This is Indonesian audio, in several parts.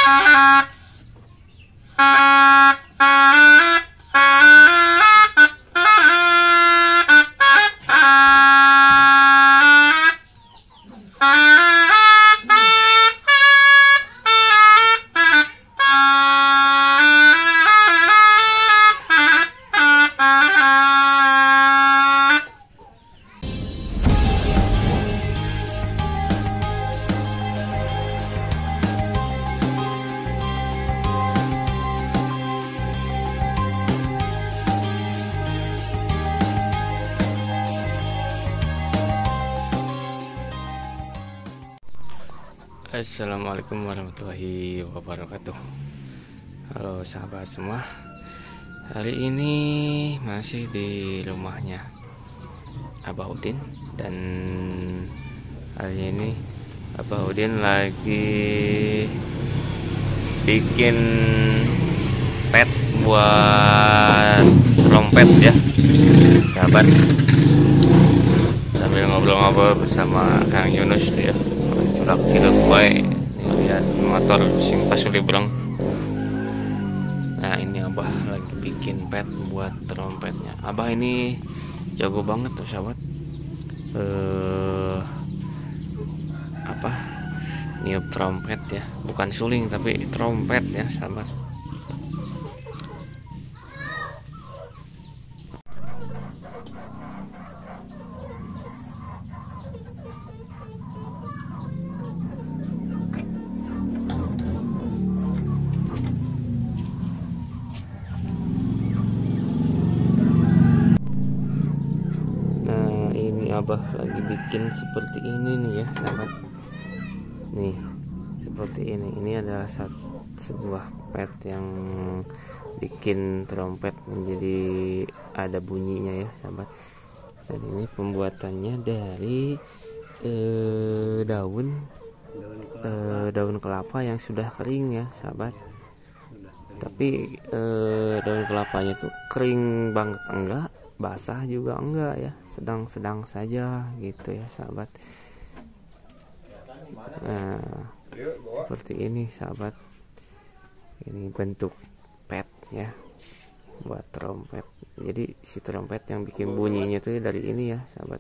Assalamualaikum warahmatullahi wabarakatuh. Halo sahabat semua, hari ini masih di rumahnya Abah Udin. Dan hari ini Abah Udin lagi bikin pet buat trompet ya sahabat, sambil ngobrol-ngobrol bersama Kang Yunus ya. Curak siluk bae, lihat motor sing pasuli berang. Nah ini Abah lagi bikin pet buat trompetnya. Abah ini jago banget tuh sahabat, niup trompet ya, bukan suling tapi trompet ya sahabat. Abah lagi bikin seperti ini nih ya sahabat. Nih seperti ini adalah sebuah pet yang bikin trompet menjadi ada bunyinya ya sahabat. Dan ini pembuatannya dari daun kelapa yang sudah kering ya sahabat. Tapi daun kelapanya tuh kering banget enggak, basah juga enggak ya, sedang-sedang saja gitu ya sahabat. Nah seperti ini sahabat, ini bentuk pet ya buat trompet. Jadi si trompet yang bikin bunyinya tuh dari ini ya sahabat.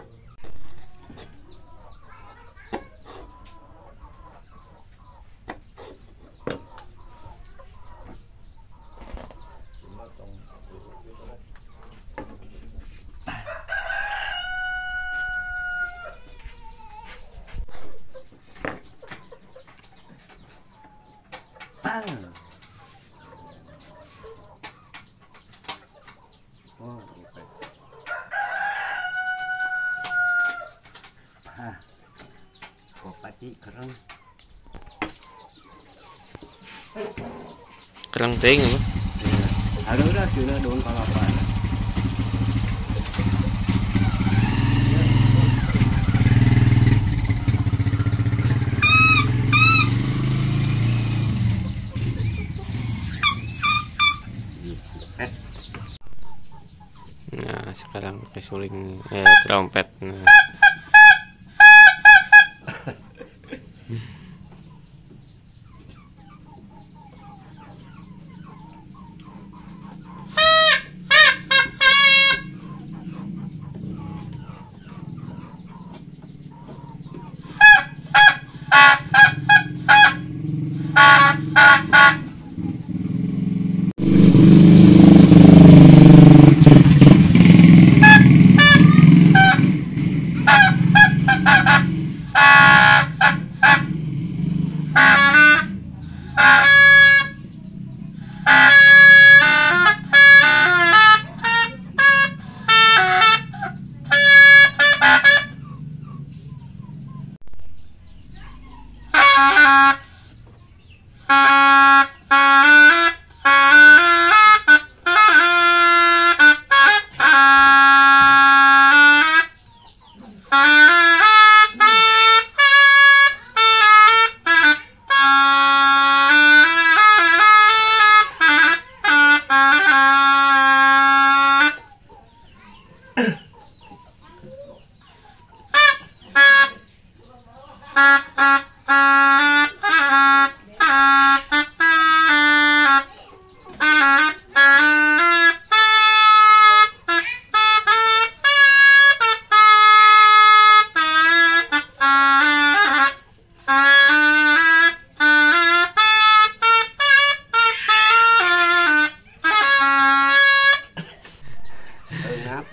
Kerang ting apa? Ada udah sudah daun kelapa. Nah sekarang pakai suling trompet. Nah.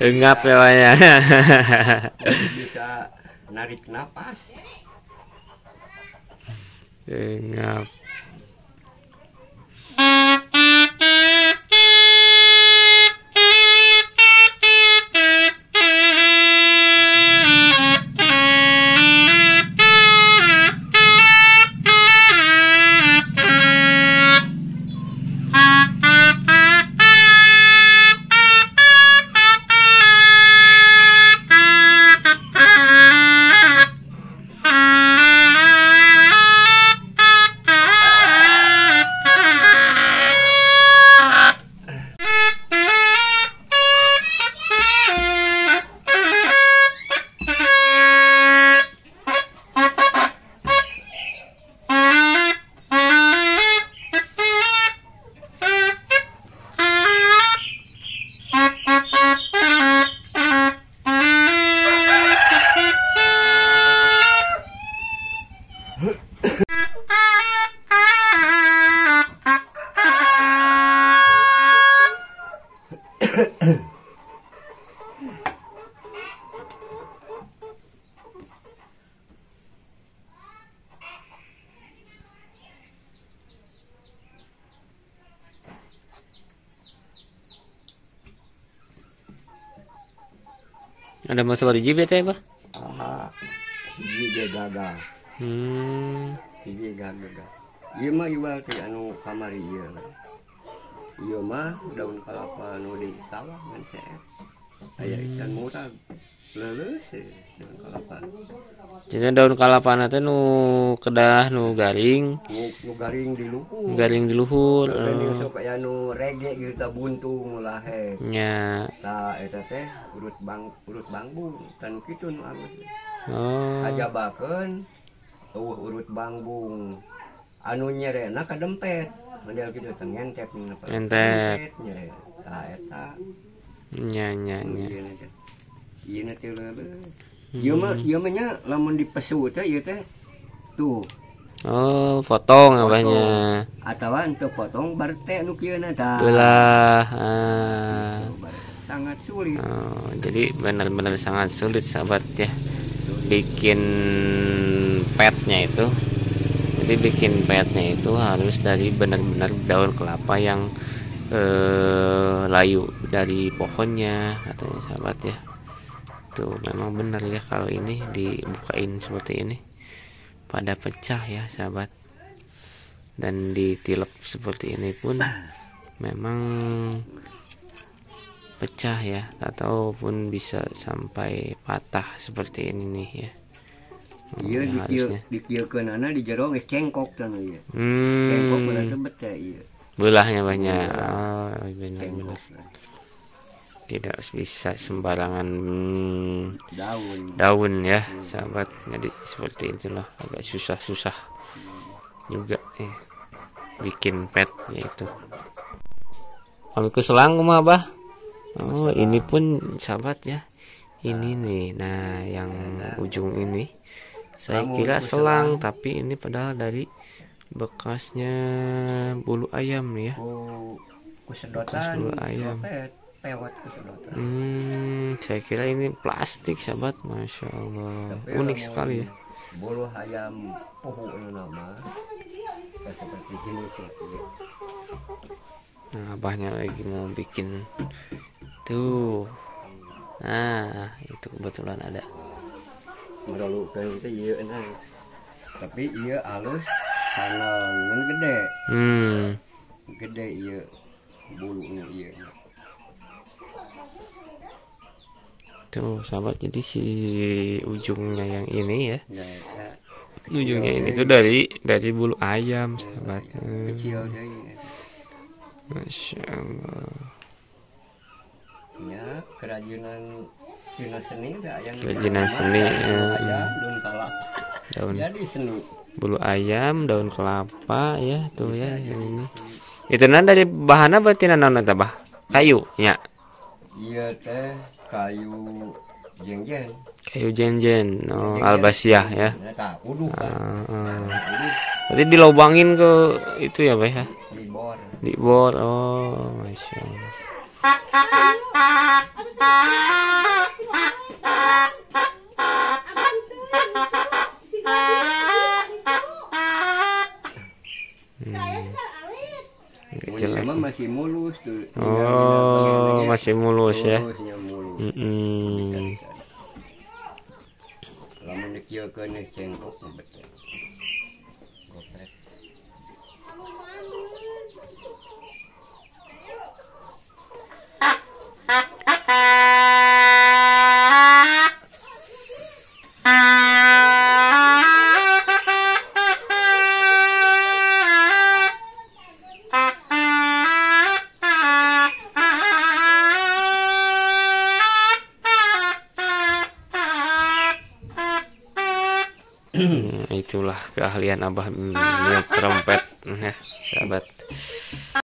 Engap namanya. Bisa narik napas. Engap. Ada masalah di jibet ya, Pak? Hiji gagal. Hiji gagal. Ieu mah iwal teh anu kamari ieu. Ieu mah daun kalapa anu di sawah mun saya. Aya ikan murag. Leuleus daun kalapa. Jadi daun kalapana teh nu kedah nu garing. Nu garing di luhur. Garing di luhur. Dan supaya nu rege gitu ta buntung ulah he. Nya. Tah eta teh urut bangbung tan kitu nu alus. Oh. Ajabakeun urut bangbung. Anu nyerena ka dempet. Model kitu teh ngentet nu apa. Ngentet. Tah eta. Nya. Ieu na teh leuleus. Ieu mah nya lamun dipesu teh ieu teh tuh. Oh, potong abahnya. Atawa henteu potong bar teh nu kieuna tah. Belah. Sangat sulit. Oh, jadi benar-benar sangat sulit sahabat ya. Bikin petnya itu. Jadi bikin petnya itu harus dari benar-benar daun kelapa yang layu dari pohonnya katanya sahabat ya. Tuh memang benar ya kalau ini dibukain seperti ini pada pecah ya sahabat, dan ditilep seperti ini pun memang pecah ya, ataupun bisa sampai patah seperti ini nih ya. Iya dikiekeunana di jero geus cengkok teh ieu. Cengkok belah tebet ya ieu. Belahnya banyak. Oh, benar-benar. Tidak bisa sembarangan daun ya sahabat. Jadi seperti itulah, agak susah juga bikin pet yaitu. Kami keselang mah bah. Oh, ini pun sahabat ya. Ini nih, nah yang ujung ini saya kira selang, tapi ini padahal dari bekasnya bulu ayam nih ya. Bekas bulu ayam. Saya kira ini plastik sahabat, masya Allah, unik sekali ya. Bulu ayam poho nama, seperti ini seperti. Nah, abahnya lagi mau bikin tuh. Nah, itu kebetulan ada. Meralukan itu iya enak. Tapi iya halus, tangan gede. Gede iya bulunya iya. Tuh sahabat, jadi si ujungnya yang ini ya, ujungnya ini tuh dari bulu ayam sahabat. Kecil deh. Masya Allah. Ya kerajinan seni yang kerajinan seni ayam daun kelapa. Jadi seni bulu ayam daun kelapa ya tuh ya ini. Itu dari bahannya berarti naon eta bah? Kayu nya. Iya teh kayu jenjen. Kayu jenjen, oh, albasiah ya. Jadi dilobangin ke itu ya, Bah ya. Di bor. Oh, masya Allah. Emang masih mulus tuh. Oh, masih mulus ya. Mulus. Lamun dikieukeun cengkok betul. Gopret. Itulah keahlian Abah niup trompet ya, sahabat.